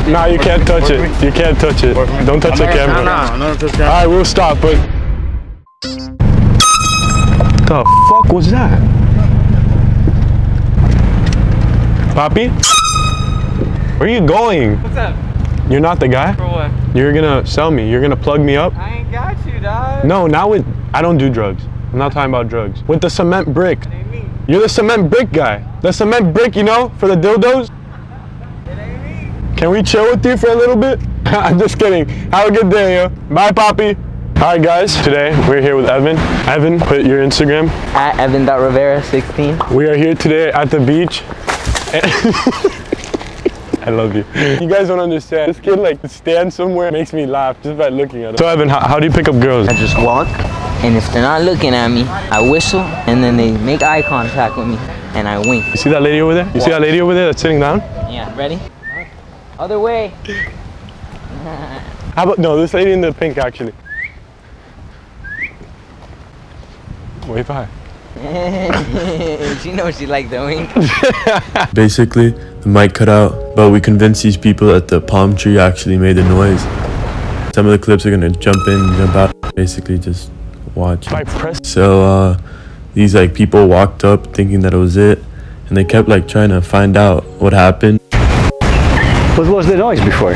Nah, you can't touch it. You can't touch it. Don't touch the camera. No, touch camera. Alright, we'll stop, but... The fuck was that? Papi? Where are you going? What's up? You're not the guy? For what? You're gonna sell me. You're gonna plug me up? I ain't got you, dog. No, not with... I don't do drugs. I'm not talking about drugs. With the cement brick. It ain't me. You're the cement brick guy. The cement brick, you know, for the dildos? It ain't me. Can we chill with you for a little bit? I'm just kidding. Have a good day, yo. Bye, Poppy. All right, guys. Today, we're here with Evan. Evan, put your Instagram. At Evan.Rivera16. We are here today at the beach. I love you. You guys don't understand. This kid like stands somewhere and makes me laugh just by looking at him. So Evan, how do you pick up girls? I just walk, and if they're not looking at me, I whistle, and then they make eye contact with me, and I wink. You see that lady over there? You see that lady over there that's sitting down? Yeah, ready? Other way. How about, no, this lady in the pink actually. Wave hi. She knows she liked the wink. Basically, the mic cut out, but we convinced these people that the palm tree actually made the noise. Some of the clips are gonna jump in, jump out, basically just watch. So these like people walked up thinking that it was it, and they kept like trying to find out what happened. What was the noise before?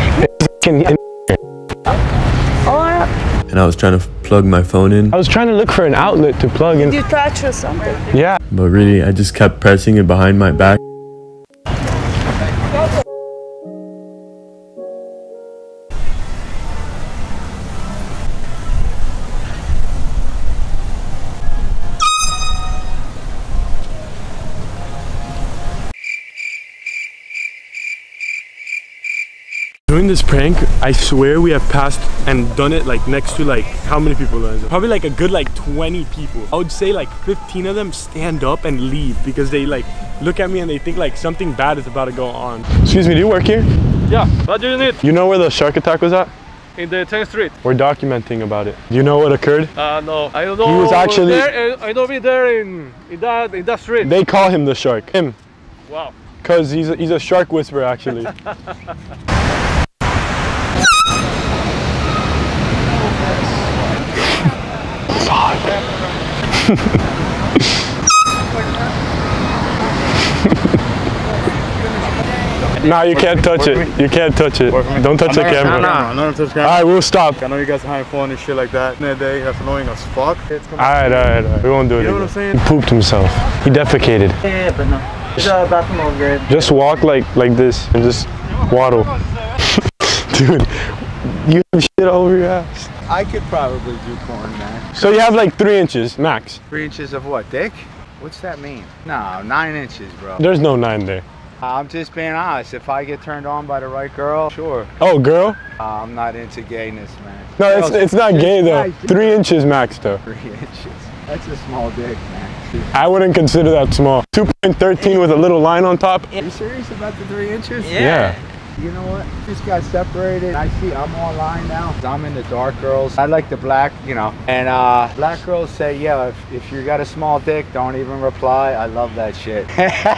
And I was trying to plug my phone in. I was trying to look for an outlet to plug in. Did you touch or something? Yeah. But really, I just kept pressing it behind my back. Doing this prank, I swear we have passed and done it like next to like, how many people are there? Probably like a good like 20 people. I would say like 15 of them stand up and leave because they like look at me and they think like something bad is about to go on. Excuse me, do you work here? Yeah, what do you need? You know where the shark attack was at? In the 10th Street. We're documenting about it. Do you know what occurred? No, I don't know. He was actually... There, I don't be there in that street. They call him the shark. Him. Wow. Because he's a shark whisperer actually. Nah, you can't touch it. You can't touch it. Don't touch the camera. No, touch camera. Alright, we'll stop. I know you guys are having fun and shit like that. In the day, that's annoying as fuck. Alright. We won't do it. You know what I'm saying? He pooped himself. He defecated. Yeah, but no. There's a bathroom over there. Just walk like this and just waddle. Dude, you have shit over your ass. I could probably do porn, man. So you have like 3 inches max. 3 inches of what, dick? What's that mean? No, 9 inches, bro. There's no 9 there. I'm just being honest. If I get turned on by the right girl, sure. Oh, girl? I'm not into gayness, man. No, it's not gay though. 3 inches max though. 3 inches. That's a small dick, man. I wouldn't consider that small. 2.13 with a little line on top. Are you serious about the 3 inches? Yeah. You know what? Just got separated. I'm online now. I'm into dark girls. I like the black, you know. And black girls say, yeah, if you got a small dick, don't even reply. I love that shit.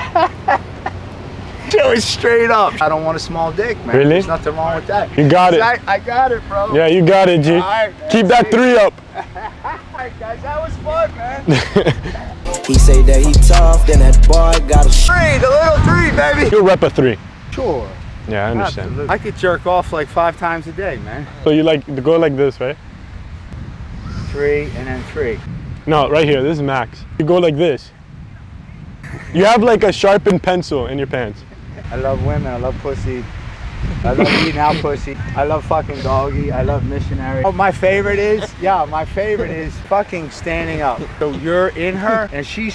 Joey, straight up. I don't want a small dick, man. Really? There's nothing wrong with that. You got it. I got it, bro. Yeah, you got it, G. All right, keep that 3 up. All right, guys, that was fun, man. He say that he tough, then that boy got a 3, the little 3, baby. You'll rep a 3. Sure. Yeah, I understand. Absolutely. I could jerk off like 5 times a day, man. So you like to go like this, right? 3 and then 3. No, right here. This is max. You go like this. You have like a sharpened pencil in your pants. I love women. I love pussy. I love eating out pussy. I love fucking doggy. I love missionary. Oh, my favorite is fucking standing up. So you're in her and she's...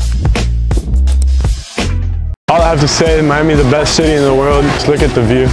All I have to say is Miami is the best city in the world. Just look at the view.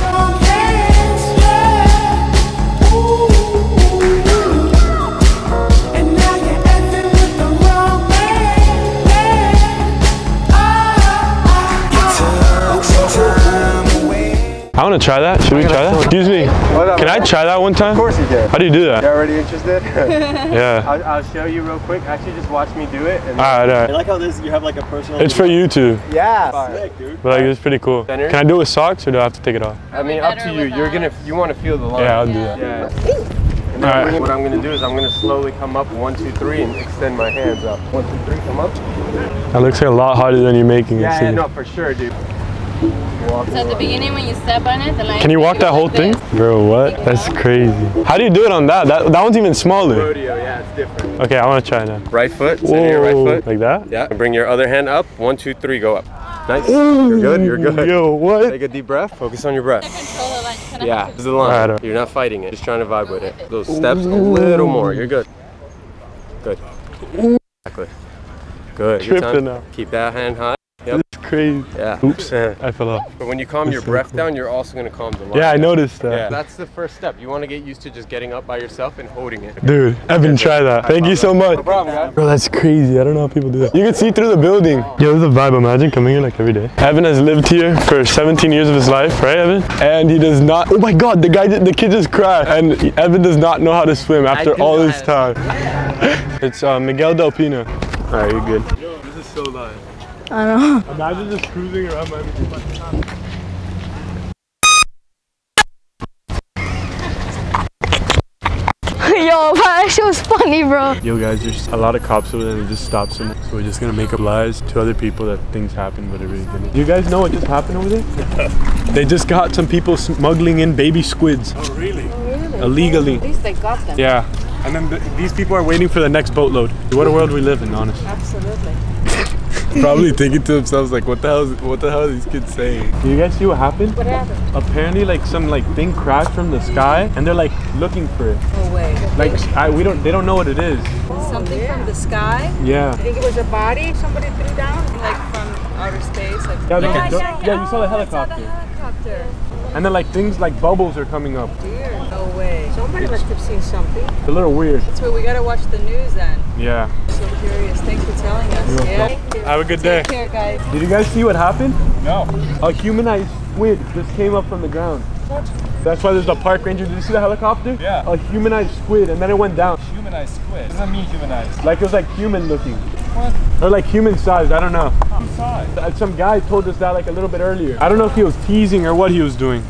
I want want to try that? Should we try that? Excuse me. Can I try that one time? Of course you can. How do you do that? You're already interested? Yeah. I'll show you real quick. Actually, just watch me do it. And Alright. I like how you have like a personal. It's for YouTube. Yeah. Sick, dude. But like, it's pretty cool. Center. Can I do it with socks or do I have to take it off? I mean, up to you. You want to feel the line. Yeah, I'll do that. Yeah. And then Alright. what I'm gonna do is I'm gonna slowly come up 1, 2, 3 and extend my hands up. 1, 2, 3, come up. That looks like a lot harder than you're making it. Yeah, no, for sure, dude. So at the beginning when you step on it, the line. Can you walk that whole thing? Bro, what? That's crazy. How do you do it on that? That one's even smaller. Rodeo, yeah, it's different. Okay, I want to try now. Right foot, center your right foot. Like that? Yeah, bring your other hand up. 1, 2, 3, go up. Nice. You're good, you're good. Yo, what? Take a deep breath, focus on your breath. Control the line. Yeah, this is the line. Alright. You're not fighting it, just trying to vibe with it. Those steps a little more, you're good. Good. Exactly. Good. Good Tripping time. now. Keep that hand high. Yep. It's crazy. Yeah. Oops, I fell off. But when you calm your breath down, you're also gonna calm the line. Yeah, I noticed that. Yeah, that's the first step. You want to get used to just getting up by yourself and holding it. Dude, Evan, try that. Thank you so much. No problem, guys. Bro, that's crazy. I don't know how people do that. You can see through the building. Yo, this is a vibe. Imagine coming here like every day. Evan has lived here for 17 years of his life, right, Evan? And he does not. Oh my God, the kid just crashed. And Evan does not know how to swim after all this time. It's Miguel Del Pino. All right, you're good. Yo, this is so live. I know. Imagine just cruising around Miami. Yo, that shit was funny, bro. Yo guys, there's a lot of cops over there and it just stops them. So we're just gonna make up lies to other people that things happen, but it really didn't. You guys know what just happened over there? They just got some people smuggling in baby squids. Oh, really? Illegally. At least they got them. Yeah. And then these people are waiting for the next boatload. What a world we live in, honestly. Absolutely. Probably thinking to themselves like, what the hell are these kids saying? Do you guys see what happened? What happened? Apparently like some like thing crashed from the sky and they're like looking for it. No way. Like they don't know what it is. Something from the sky? Yeah. I think it was a body somebody threw down. Like from outer space? Like Yeah, you saw the helicopter. helicopter. And then like things like bubbles are coming up. Dear. No way. Somebody must have seen something. It's a little weird. That's why we gotta watch the news then. Yeah. So curious. Thanks for telling us. Yeah. Have a good day. Take care, guys. Did you guys see what happened? No. A humanized squid just came up from the ground. That's why there's a park ranger. Did you see the helicopter? Yeah. A humanized squid and then it went down. Humanized squid. What does that mean, humanized? Like it was like human looking. What? Or like human sized, I don't know. Inside. Some guy told us that like a little bit earlier. I don't know if he was teasing or what he was doing.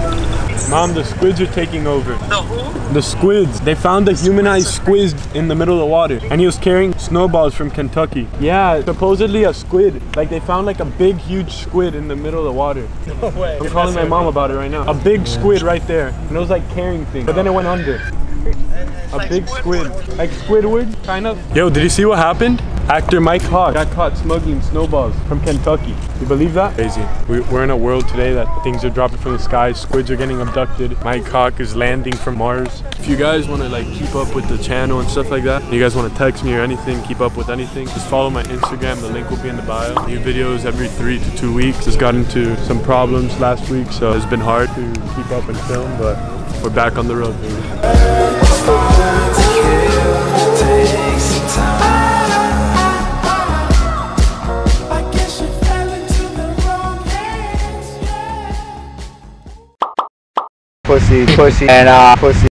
Mom, the squids are taking over. The who? The squids. They found a humanized squid in the middle of the water. And he was carrying snowballs from Kentucky. Yeah, supposedly a squid. Like they found like a big, huge squid in the middle of the water. No way. I'm calling my mom about it right now. A big squid right there. And it was like carrying things. But then it went under. A big squid. Like Squidward, kind of. Yo, did you see what happened? Actor Mike Hawk got caught smuggling snowballs from Kentucky. You believe that? Crazy. We're in a world today that things are dropping from the sky. Squids are getting abducted. Mike Hawk is landing from Mars. If you guys want to like keep up with the channel and stuff like that, you guys want to text me or anything, keep up with anything, just follow my Instagram. The link will be in the bio. New videos every 3 to 2 weeks. Just got into some problems last week, so it's been hard to keep up and film, but we're back on the road, baby. Pussy, and pussy.